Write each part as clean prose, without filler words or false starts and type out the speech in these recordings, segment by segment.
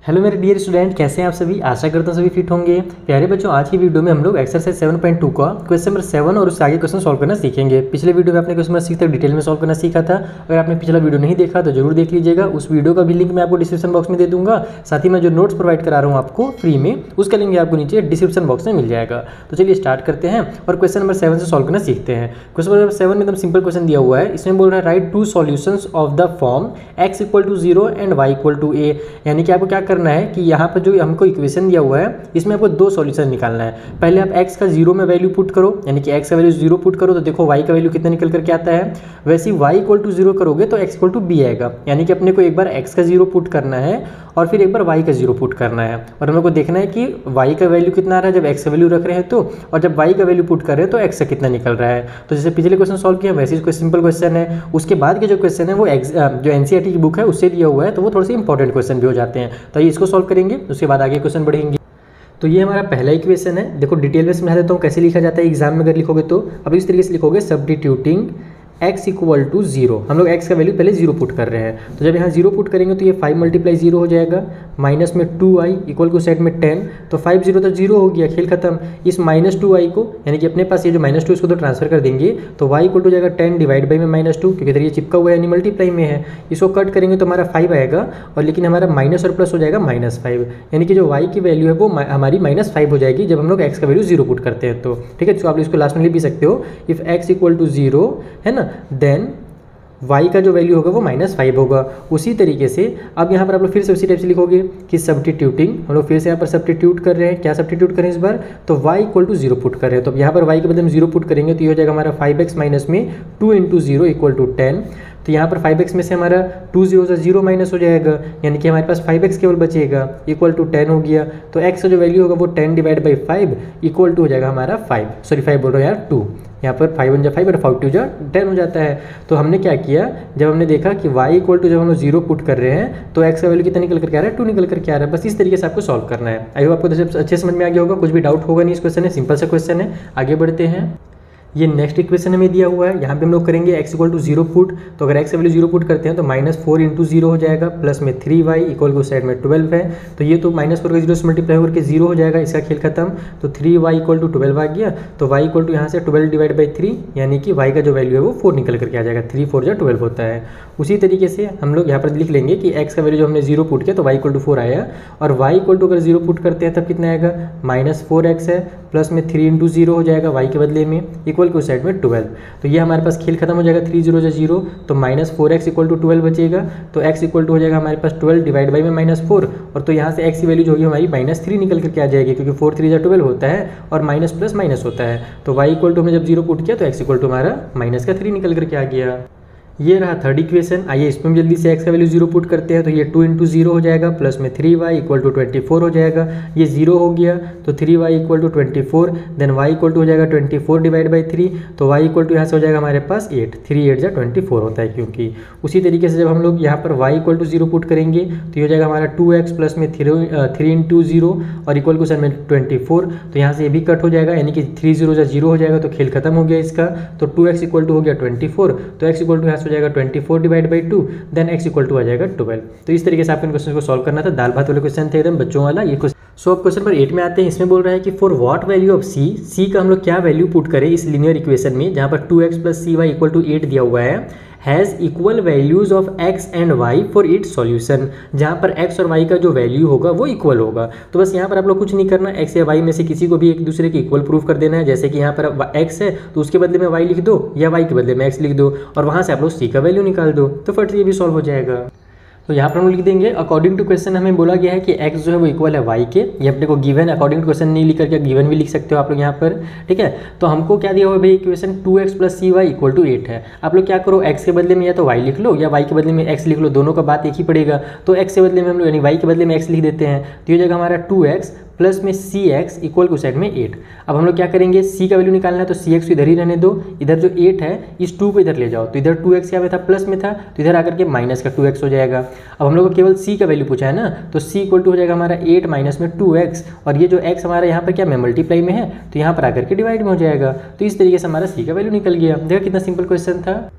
Hello मेरे dear student, कैसे हैं आप सभी। आशा करता हूं सभी फिट होंगे। प्यारे बच्चों, आज की वीडियो में हम लोग एक्सरसाइज 7.2 का क्वेश्चन नंबर 7 और उससे आगे क्वेश्चन सॉल्व करना सीखेंगे। पिछले वीडियो में आपने क्वेश्चन नंबर 6 तक डिटेल में सॉल्व करना सीखा था। अगर आपने पिछला वीडियो नहीं देखा तो जरूर देख लीजिएगा। उस वीडियो का भी लिंक मैं आपको डिस्क्रिप्शन बॉक्स में दे दूंगा। साथ ही मैं जो नोट्स प्रोवाइड करा रहा हूँ आपको फ्री में, उसका लिंक आपको नीचे डिस्क्रिप्शन बॉक्स में मिल जाएगा। तो चलिए स्टार्ट करते हैं और क्वेश्चन नंबर 7 से सॉल्व करना सीखते हैं। क्वेश्चन नंबर 7 में एकदम सिंपल क्वेश्चन दिया हुआ है। इसमें बोल रहा है write two solutions of the form x = 0 and y = a। यानी कि आपको क्या करना है कि यहाँ पर जो हमको इक्वेशन दिया हुआ है इसमें आपको दो सॉल्यूशन निकालना है। पहले आप x का 0 में वैल्यू पुट करो, यानी कि x का वैल्यू 0 पुट करो तो देखो y का वैल्यू कितना निकल करके आता है। वैसे ही y = 0 करोगे तो x = b आएगा। यानी कि अपने को एक बार x का 0 पुट करना है और फिर एक बार y का 0 पुट करना है, और हमें को देखना है कि y का वैल्यू कितना आ रहा है जब x का वैल्यू रख रहे हैं तो, और जब y का वैल्यू पुट कर रहे हैं तो x का कितना निकल रहा है। तो जैसे पिछले क्वेश्चन सॉल्व किया वैसे ही सिंपल क्वेश्चन है। उसके बाद के जो क्वेश्चन है वो जो एनसीईआरटी की बुक है उससे दिया हुआ है, तो वो थोड़े से इंपॉर्टेंट क्वेश्चन भी हो जाते हैं। तो ये इसको सॉल्व करेंगे, उसके बाद आगे क्वेश्चन बढ़ेंगे। तो ये हमारा पहला इक्वेशन है। देखो डिटेल में समझा देता हूँ कैसे लिखा जाता है एग्जाम में अगर लिखोगे तो। अब इस तरीके से लिखोगे सब्स्टिट्यूटिंग x = 0। हम लोग x का वैल्यू पहले 0 पुट कर रहे हैं। तो जब यहाँ 0 पुट करेंगे तो ये 5 × 0 हो जाएगा, माइनस में 2i इक्वल टू साइड में 10। तो 5 0 तो 0 हो गया, खेल खत्म। इस -2i को, यानी कि अपने पास ये जो -2 इसको तो ट्रांसफर कर देंगे तो y = हो जाएगा 10 डिवाइड बाई में -2, क्योंकि इधर ये चिपका हुआ है यानी मल्टीप्लाई में है। इसको कट करेंगे तो हमारा 5 आएगा, और लेकिन हमारा माइनस और प्लस हो जाएगा -5। यानी कि जो y की वैल्यू है वो हमारी -5 हो जाएगी जब हम लोग x का वैल्यू 0 पुट करते हैं तो। ठीक है, तो आप इसको लास्ट में लिख भी सकते हो। इफ़ x = 0 है ना, देन y का जो वैल्यू होगा वो -5 होगा। उसी तरीके से अब यहाँ पर आप लोग फिर से उसी टाइप से लिखोगे कि सब्स्टिट्यूटिंग, हम लोग फिर से यहाँ पर सब्स्टिट्यूट कर रहे हैं। क्या सब्स्टिट्यूट करें इस बार, तो y = 0 पुट कर रहे हैं। तो यहाँ पर y के बदले में 0 पुट करेंगे तो ये हो जाएगा हमारा 5x माइनस में 2 × 0 = 10। तो यहाँ पर 5x में से हमारा 2 0 से 0 माइनस हो जाएगा, यानी कि हमारे पास 5x केवल बचेगा, इक्वल टू 10 हो गया। तो x का जो वैल्यू होगा वो 10 डिवाइड बाई 5 इक्वल टू हो जाएगा हमारा 5 बोल रहा हूँ यार 2। यहाँ पर 5 1 जा 5 और 5 2 जा 10 हो जाता है। तो हमने क्या किया, जब हमने देखा कि y = जब हम लोग 0 पुट कर रहे हैं तो x का वैल्यू कितना निकल करके आ रहा है, 2 निकल करके आ रहा है। बस इस तरीके से आपको सॉल्व करना है। आई होप आपको अच्छे समझ में आ गया होगा, कुछ भी डाउट होगा नहीं। इस क्वेश्चन है, सिंपल सा क्वेश्चन है। आगे बढ़ते हैं। ये नेक्स्ट इक्वेशन हमें दिया हुआ है। यहाँ पे हम लोग करेंगे x = 0 पुट। तो अगर x का वैल्यू 0 पुट करते हैं तो -4 × 0 हो जाएगा, प्लस में 3y इक्वल टू साइड में 12 है। तो ये तो -4 का 0 से मल्टीप्लाई होकर 0 हो जाएगा, इसका खेल खत्म। तो 3y = 12 आ गया। तो y = यहाँ से 12 डिवाइड बाई 3, यानी कि y का जो वैल्यू है वो 4 निकल करके आ जाएगा। 3 4 जा 12 होता है। उसी तरीके से हम लोग यहाँ पर लिख लेंगे कि x का वैल्यू जो हमने 0 पुट किया तो y = 4 आया, और y = अगर 0 पुट करते हैं तब कितना आएगा, -4x है, प्लस में 3 × 0 हो जाएगा y के बदले में, इक्वल टू साइड में 12। तो ये हमारे पास खेल खत्म हो जाएगा। 3 0 जा 0, तो -4x = 12 बचेगा। तो x = हो जाएगा हमारे पास 12 डिवाइड बाई में -4, और तो यहाँ से x की वैल्यू जो होगी हमारी -3 निकल करके आ जाएगी, क्योंकि 4 3 जा 12 होता है और माइनस प्लस माइनस होता है। तो y = हमने जब 0 पुट किया तो x = हमारा -3 निकल करके आ गया। ये रहा थर्ड इक्वेशन। आइए इसमें भी जल्दी से x का वैल्यू 0 पुट करते हैं। तो ये 2 × 0 हो जाएगा, प्लस में 3y इक्वल टू 24 हो जाएगा। ये 0 हो गया तो 3y = 24, देन y = हो जाएगा 24 डिवाइड बाई 3। तो y = यहाँ से हो जाएगा हमारे पास 8, 3 8 जा 24 होता है क्योंकि। उसी तरीके से जब हम लोग यहाँ पर y = 0 पुट करेंगे तो ये हो जाएगा हमारा 2x प्लस में 3 × 0 और इक्वल टू साइड में 24। तो यहाँ से ये भी कट हो जाएगा, यानी कि 3 0 जा 0 हो जाएगा, तो खेल खत्म हो गया इसका। तो 2x = हो गया 24, तो x = यहाँ से हो जाएगा 24 डिवाइड बाई 2, देन x = आ जाएगा 12। तो इस तरीके से आपको इन क्वेश्चन को सॉल्व करना था। दाल भात वाले क्वेश्चन थे एकदम बच्चों वाला ये क्वेश्चन। सो अब क्वेश्चन नंबर 8 में आते हैं। इसमें बोल रहा है कि for what value of c का हम लोग क्या वैल्यू पुट करें इस लीनियर इक्वेशन में, जहाँ पर 2x + cy = 8 दिया हुआ है, has equal values of x and y for its solution, जहाँ पर x और y का जो वैल्यू होगा वो इक्वल होगा। तो बस यहाँ पर आप लोग कुछ नहीं करना, x या y में से किसी को भी एक दूसरे के इक्वल प्रूफ कर देना है। जैसे कि यहाँ पर x है तो उसके बदले में y लिख दो, या y के बदले में x लिख दो, और वहाँ से आप लोग c का वैल्यू निकाल दो, तो फट से ये भी सॉल्व हो जाएगा। तो यहाँ पर हम लिख देंगे अकॉर्डिंग टू क्वेश्चन हमें बोला गया है कि x जो है वो इक्वल है y के। ये अपने को गिवन, अकॉर्डिंग टू क्वेश्चन नहीं लिख करके गिवन भी लिख सकते हो आप लोग यहाँ पर। ठीक है, तो हमको क्या दिया हुआ है भाई, इक्वेशन 2x + cy = 8 है। आप लोग क्या करो, x के बदले में या तो y लिख लो या y के बदले में x लिख लो, दोनों का बात एक ही पड़ेगा। तो x के बदले में हम लोग यानी y के बदले में x लिख देते हैं। तो ये हो जाएगा हमारा 2x प्लस में cx इक्वल टू साइड में 8। अब हम लोग क्या करेंगे, c का वैल्यू निकालना है तो cx को इधर ही रहने दो, इधर जो 8 है इस 2 को इधर ले जाओ। तो इधर 2x क्या था, प्लस में था, तो इधर आकर के माइनस का 2x हो जाएगा। अब हम लोग को केवल c का वैल्यू पूछा है ना, तो c = हो जाएगा हमारा 8 माइनस में 2x, और ये जो x हमारा यहाँ पर क्या में मल्टीप्लाई में है तो यहाँ पर आकर के डिवाइड में हो जाएगा। तो इस तरीके से हमारा c का वैल्यू निकल गया। देखो कितना सिंपल क्वेश्चन था।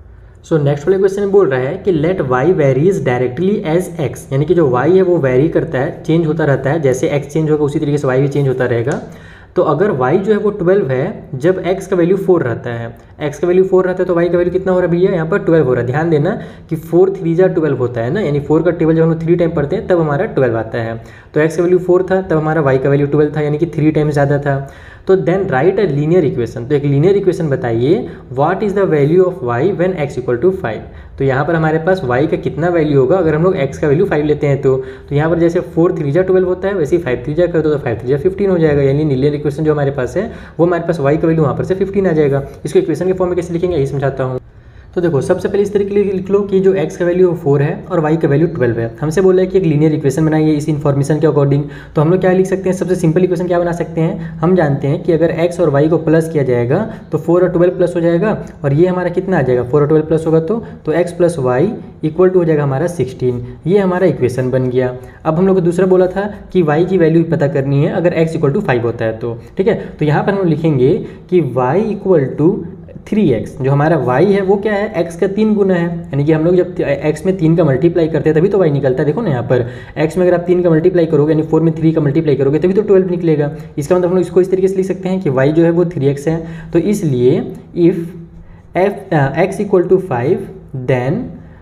सो नेक्स्ट वाले क्वेश्चन में बोल रहा है कि let y varies directly as x, यानी कि जो वाई है वो वेरी करता है, चेंज होता रहता है, जैसे एक्स चेंज होगा उसी तरीके से वाई भी चेंज होता रहेगा। तो अगर y जो है वो 12 है जब x का वैल्यू 4 रहता है, x का वैल्यू 4 रहता है तो y का वैल्यू कितना हो रहा है भैया, यहाँ पर 12 हो रहा है। ध्यान देना कि 4 3 जा 12 होता है ना, यानी 4 का टेबल जब हम 3 टाइम पढ़ते हैं तब हमारा 12 आता है। तो x का वैल्यू 4 था तब हमारा y का वैल्यू 12 था, यानी कि 3 टाइम ज़्यादा था। तो then write a linear equation, तो एक लीनियर इक्वेशन बताइए what is the value of y when x equal to 5। तो यहाँ पर हमारे पास y का कितना वैल्यू होगा अगर हम लोग x का वैल्यू 5 लेते हैं। तो यहाँ पर जैसे 4 3 जा 12 होता है वैसे ही 5 3 जा कर दो तो 5 3 जा 15 हो जाएगा, यानी लीनियर इक्वेशन जो हमारे पास है वो हमारे पास y का वैल्यू वहाँ पर से 15 आ जाएगा। इसको इक्वेशन के फॉर्म में कैसे लिखेंगे यही समझाता हूँ। तो देखो सबसे पहले इस तरीके लिख लो कि जो x का वैल्यू 4 है और y का वैल्यू 12 है। हमसे बोला है कि एक लीनियर इक्वेशन बनाइए इस इन्फॉर्मेशन के अकॉर्डिंग। तो हम लोग क्या लिख सकते हैं, सबसे सिंपल इक्वेशन क्या बना सकते हैं, हम जानते हैं कि अगर x और y को प्लस किया जाएगा तो 4 और 12 प्लस हो जाएगा, और ये हमारा कितना आ जाएगा 4 और 12 प्लस होगा तो x plus y equal to हो जाएगा हमारा 16। ये हमारा इक्वेशन बन गया। अब हम लोग को दूसरा बोला था कि y की वैल्यू पता करनी है अगर x इक्वल टू 5 होता है तो, ठीक है। तो यहाँ पर हम लोग लिखेंगे कि y इक्वल टू 3x, जो हमारा y है वो क्या है x का 3 गुना है, यानी कि हम लोग जब x में 3 का मल्टीप्लाई करते हैं तभी तो y निकलता है। देखो ना यहाँ पर x में अगर आप 3 का मल्टीप्लाई करोगे यानी 4 में 3 का मल्टीप्लाई करोगे तभी तो 12 निकलेगा। इसका मतलब हम लोग इसको इस तरीके से लिख सकते हैं कि y जो है वो 3x है। तो इसलिए if x equal to 5 then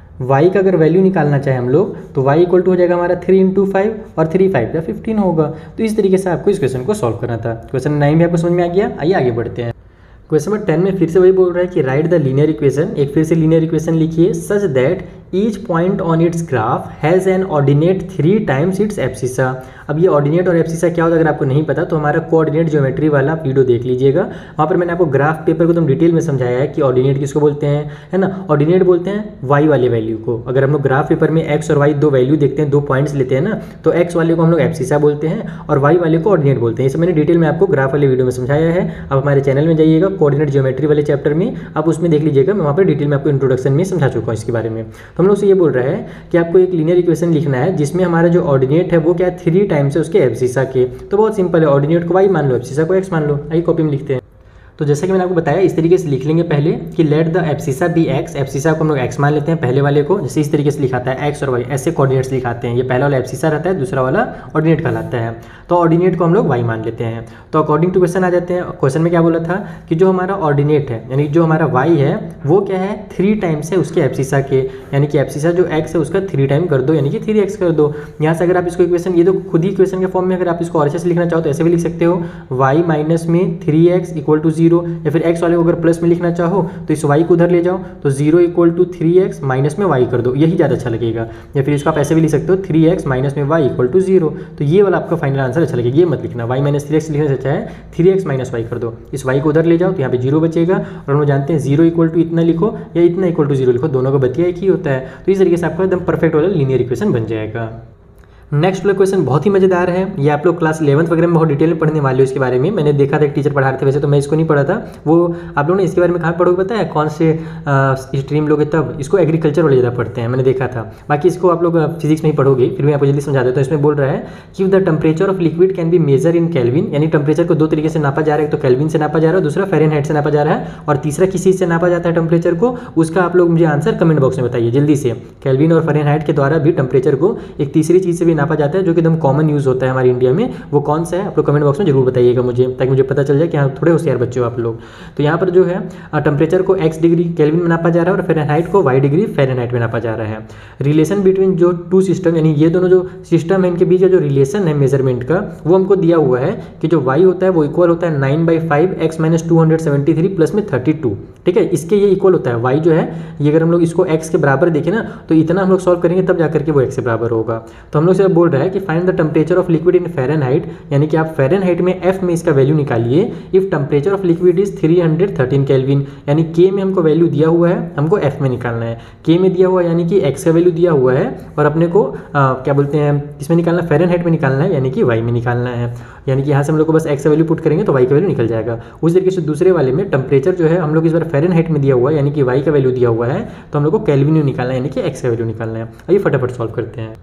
y का अगर वैल्यू निकालना चाहे हम लोग तो y इक्वल टू हो जाएगा हमारा 3 × 5 और 3 5 या 15 होगा। तो इस तरीके से आपको इस क्वेश्चन को सॉल्व करना था। क्वेश्चन 9 भी आपको समझ में आ गया। आइए आगे बढ़ते हैं। क्वेश्चन नंबर 10 में फिर से वही बोल रहा है कि राइट द लीनियर इक्वेशन, एक फिर से लीनियर इक्वेशन लिखिए such that each point on its graph has an ordinate 3 times its abscissa. अब ये ऑर्डिनेट और एब्सिसा क्या होता है अगर आपको नहीं पता तो हमारा कोऑर्डिनेट ज्योमेट्री वाला वीडियो देख लीजिएगा, वहाँ पर मैंने आपको ग्राफ पेपर को एकदम डिटेल में समझाया है कि ऑर्डिनेट किसको बोलते हैं, है ना। ऑर्डिनेट बोलते हैं वाई वाले वैल्यू को। अगर हम लोग ग्राफ पेपर में एक्स और वाई दो वैल्यू देखते हैं, 2 पॉइंट्स लेते हैं ना, तो एक्स वाले को हम लोग एब्सिसा बोलते हैं और वाई वाले को ऑर्डिनेट बोलते हैं। इसे मैंने डिटेल में आपको ग्राफ वाले वीडियो में समझाया है। अब हमारे चैनल में जाइएगा कोऑर्डिनेट ज्योमेट्री वाले चैप्टर में, आप उसमें देख लीजिएगा, मैं वहाँ पर डिटेल में आपको इंट्रोडक्शन में समझा चुका हूँ इसके बारे में। तो हम लोग से ये बोल रहा है कि आपको एक लीनियर इक्वेशन लिखना है जिसमें हमारा जो ऑर्डिनेट है वो क्या है 3 टाइम्स है उसके एब्सिसा के। तो बहुत सिंपल है, ऑर्डिनेट को वाई मान लो, एब्सिसा को एक्स मान लो। आइए कॉपी में लिखते हैं। तो जैसे कि मैंने आपको बताया इस तरीके से लिख लेंगे पहले कि let the abscissa be x, abscissa को हम लोग एक्स मान लेते हैं पहले वाले को, जैसे इस तरीके से लिखाता है एक्स और वाई, ऐसे कोऑर्डिनेट्स लिखाते हैं। ये पहला वाला एब्सिसा रहता है, दूसरा वाला ऑर्डिनेट कहलाता है। तो ऑर्डिनेट को हम लोग वाई मान लेते हैं। तो अकॉर्डिंग टू क्वेश्चन आ जाते हैं। क्वेश्चन में क्या बोला था कि जो हमारा ऑर्डिनेट है यानी जो हमारा वाई है वो क्या है 3 टाइम्स है उसके एब्सिसा के, यानी कि एब्सिसा जो एक्स है उसका 3 टाइम कर दो, यानी कि 3x कर दो। यहाँ से अगर आप इसको इक्वेशन, ये तो खुद ही इक्वेशन के फॉर्म में अगर आप इसको और अच्छे से लिखना चाहो तो ऐसे भी लिख सकते हो, y माइनस में 3x इक्वल टू 0, या फिर x वाले को अगर प्लस में लिखना चाहो तो इस y को उधर ले जाओ तो 0 इक्वल टू 3x माइनस में y कर दो, यही ज़्यादा अच्छा लगेगा। या फिर इसको आप ऐसे भी लिख सकते हो 3x माइनस में y इक्वल टू 0, तो ये वाला आपका फाइनल आंसर अच्छा लगेगा। ये मत लिखना y माइनस 3x लिखने से अच्छा है 3x माइनस y कर दो, इस y को उधर ले जाओ तो यहाँ पे 0 बचेगा। और हम लोग जानते हैं 0 इक्वल टू इतना लिखो या इतना इक्वल टू 0 लिखो, दोनों का बतिया एक ही होता है। तो इस तरीके से आपका एकदम परफेक्ट वाला लीनियर इक्वेशन बन जाएगा। नेक्स्ट वाला क्वेश्चन बहुत ही मजेदार है, ये आप लोग क्लास 11th वगैरह में बहुत डिटेल में पढ़ने वाले हो इसके बारे में। मैंने देखा था एक टीचर पढ़ा रहे थे, वैसे तो मैं इसको नहीं पढ़ा था, वो आप लोग ने इसके बारे में कहाँ पढ़ोगे पता है, कौन से स्ट्रीम लोगे तब इसको एग्रीकल्चर वाले ज़्यादा पढ़ते हैं, मैंने देखा था। बाकी इसको आप लोग फिजिक्स में ही पढ़ोगे, फिर मैं आपको जल्दी समझा देता हूँ। इसमें बोल रहा है कि the temperature of liquid can be measure in kelvin, यानी टेम्परेचर को 2 तरीके से नापा जा रहा है, एक तो केल्विन से नापा जा रहा है, दूसरा फ़ारेनहाइट से नापा जा रहा है, और तीसरा किस चीज़ से नापा जाता है टेम्परेचर को, उसका आप लोग मुझे आंसर कमेंट बॉक्स में बताइए जल्दी से। केल्विन और फ़ारेनहाइट के द्वारा भी टेम्परेचर को एक तीसरी चीज़ से भी नापा जाता है जो कि एकदम कॉमन यूज़ होता है हमारे इंडिया में, वो कौन सा है आप लोग कमेंट बॉक्स में जरूर बताइएगा मुझे, ताकि मुझे पता चल जाए कि हाँ थोड़े होशियार बच्चे हो आप लोग। तो यहाँ पर जो है टेम्परेचर को x डिग्री केल्विन में नापा जा रहा है और फ़ारेनहाइट को y डिग्री फ़ारेनहाइट में नापा जा रहा है। रिलेशन बिटवीन जो 2 सिस्टम, यानी ये दोनों जो सिस्टम है इनके बीच का जो रिलेशन है मेजरमेंट का वो हमको दिया हुआ है कि जो y होता है वो इक्वल होता है 9/5 x माइनस 273 प्लस में 32, ठीक है। इसके ये इक्वल होता है y जो है ये, अगर हम लोग इसको x के बराबर देखें ना तो इतना हम लोग सॉल्व करेंगे तब जाकर के वो x के बराबर होगा। तो हम लोग से बोल रहा है कि find the temperature of liquid in Fahrenheit, यानी कि आप फ़ारेनहाइट में f में इसका वैल्यू निकालिए। If temperature of liquid is 313 kelvin, यानी k में हमको वैल्यू दिया हुआ है, हमको f में निकालना है। k में दिया हुआ है यानी कि x का वैल्यू दिया हुआ है और अपने को क्या बोलते हैं इसमें निकालना, फ़ारेनहाइट में निकालना है, यानी कि y में निकालना है। यानी कि यहाँ से हम लोग को बस x का वैल्यू पुट करेंगे तो y का वैल्यू निकल जाएगा। उस तरीके से दूसरे वाले में टेम्परेचर जो है हम लोग इस बार फ़ारेनहाइट में दिया हुआ है, यानी कि y का वैल्यू दिया हुआ है, तो हम लोग को केल्विन में निकालना है, यानी कि x का वैल्यू निकालना है। आइए फटाफट सॉल्व करते हैं।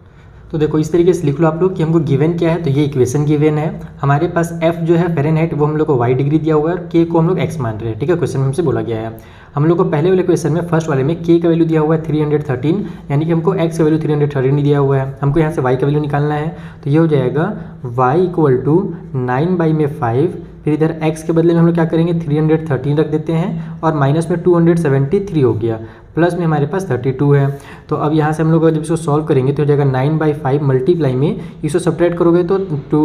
तो देखो इस तरीके से लिख लो आप लोग कि हमको गिवन क्या है, तो ये इक्वेशन गिवन है, हमारे पास f जो है फ़ारेनहाइट वो हम लोग को y डिग्री दिया हुआ है और k को हम लोग x मान रहे हैं, ठीक है। क्वेश्चन में हमसे बोला गया है, हम लोग को पहले वाले क्वेश्चन में फर्स्ट वाले में k का वैल्यू दिया हुआ है 313, यानी कि हमको x का वैल्यू 313 दिया हुआ है, हमको यहाँ से y का वैल्यू निकालना है। तो ये हो जाएगा y इक्वल टू 9/5, फिर इधर x के बदले में हम लोग क्या करेंगे 313 रख देते हैं और माइनस में 273 हो गया, प्लस में हमारे पास 32 है। तो अब यहाँ से हम लोग जब इसको सॉल्व करेंगे तो हो जाएगा 9/5 मल्टीप्लाई में इसको सब्ट्रैक्ट करोगे तो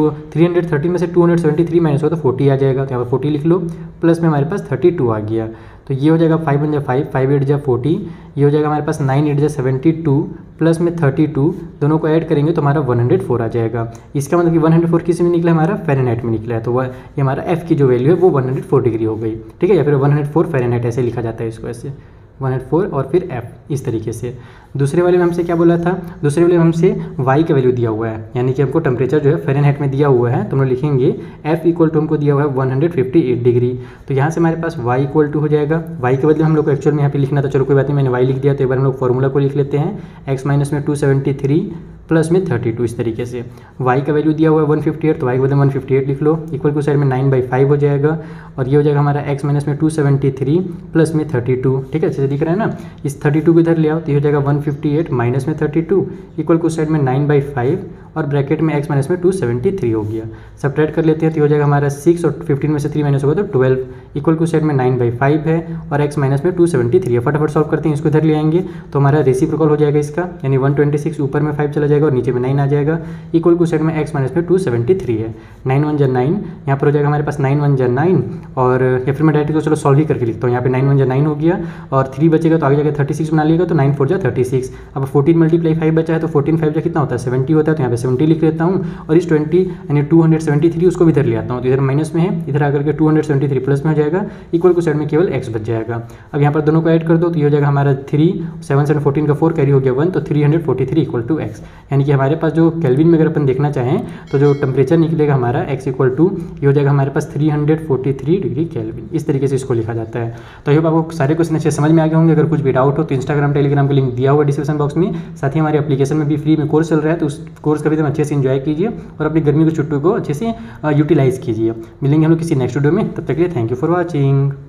313 में से 273 माइनस हो तो 40 आ जाएगा, तो यहाँ पर 40 लिख लो, प्लस में हमारे पास 32 आ गया। तो ये हो जाएगा 5 × 5, 5 × 8 = 40, ये हो जाएगा हमारे पास 9 × 8 = 72, प्लस में 32, दोनों को ऐड करेंगे तो हमारा 104 आ जाएगा। इसका मतलब कि 104 किस में निकला, हमारा फ़ारेनहाइट में निकला है, तो वह ये हमारा f की जो वैल्यू है वो 104 डिग्री हो गई, ठीक है, या फिर 104 फ़ारेनहाइट ऐसे लिखा जाता है इसको, ऐसे 104 और फिर f इस तरीके से। दूसरे वाले में हमसे क्या बोला था, दूसरे वाले में हमसे y का वैल्यू दिया हुआ है, यानी कि हमको टेम्परेचर जो है फ़ारेनहाइट में दिया हुआ है, तो हम लोग लिखेंगे f इक्वल टू हमको दिया हुआ है 158 डिग्री। तो यहाँ से हमारे पास y इक्वल टू हो जाएगा, y के बदले हम लोग को एक्चुअल में यहाँ पे लिखना था, चलो कोई बात नहीं, मैंने y लिख दिया। तो एक बार हम लोग फॉर्मूला को लिख लेते हैं, x माइनस में 273 प्लस में 32 इस तरीके से। y का वैल्यू दिया हुआ है 158, तो y के बदले 158 लिख लो, इक्वल टू साइड में 9/5 हो जाएगा और ये हो जाएगा हमारा x माइनस में 273 प्लस में 32, ठीक है, अच्छे से दिख रहा है ना। इस 32 को इधर ले आओ तो ये हो जाएगा 158 माइनस में 32 इक्वल टू साइड में 9/5 और ब्रैकेट में x माइनस में 273 हो गया। सब्ट्रैक्ट कर लेते हैं तो हो जाएगा हमारा 6 और 15 में से 3 माइनस होगा तो 12 इक्वल टू साइड में 9/5 है और x माइनस में 273 है। फटाफट सॉल्व करते हैं, इसको इधर ले आएंगे तो हमारा रेसिप्रोकल हो जाएगा इसका, यानी 126 ऊपर में 5 चला जाएगा और नीचे में 9 आ जाएगा, इक्वल टू साइड में x माइनस में 273 है। 9 1 = 9, यहाँ पर हो जाएगा हमारे पास 9 1 = 9 और या फिर मैं डायरेक्ट को चलो सॉल्व ही करके लिखता हूँ। यहाँ पे 9 1 = 9 हो गया और 3 बचेगा तो आगे जाकर 36 बना लिएगा, तो 9 4 = 36। अब 14 × 5 बचा है तो 14 5 कितना होता है 70 होता है, तो यहाँ पे 70 लिख लेता हूँ और इस 20 यानी 273 उसको भी इधर ले आता हूँ, तो इधर माइनस में है, इधर आकर के 273 प्लस में हो जाएगा, इक्वल टू साइड में केवल x बच जाएगा। अब यहाँ पर दोनों को ऐड कर दो तो ये हो जाएगा हमारा 3 7 7 14 का 4 कैरी हो गया 1, तो 343 इक्वल टू x, यानी कि हमारे पास जो केल्विन में अगर अपन देखना चाहें तो जो टेम्परेचर निकलेगा हमारा x इक्वल टू ये हो जाएगा हमारे पास 343 डिग्री केल्विन, इस तरीके से इसको लिखा जाता है। तो आई होप आपको सारे क्वेश्चन अच्छे समझ में आ गए होंगे। अगर कुछ भी डाउट हो तो इंस्टाग्राम टेलीग्राम का लिंक दिया हुआ डिस्क्रिप्शन बॉक्स में, साथ ही हमारे एप्लीकेशन में भी फ्री में कोर्स चल रहा है, तो उस कोर्स का भी एकदम अच्छे से एंजॉय कीजिए और अपनी गर्मी की छुट्टियों को अच्छे से यूटिलाइज़ कीजिए। मिलेंगे हम लोग किसी नेक्स्ट वीडियो में, तब तक के लिए थैंक यू फॉर वॉचिंग।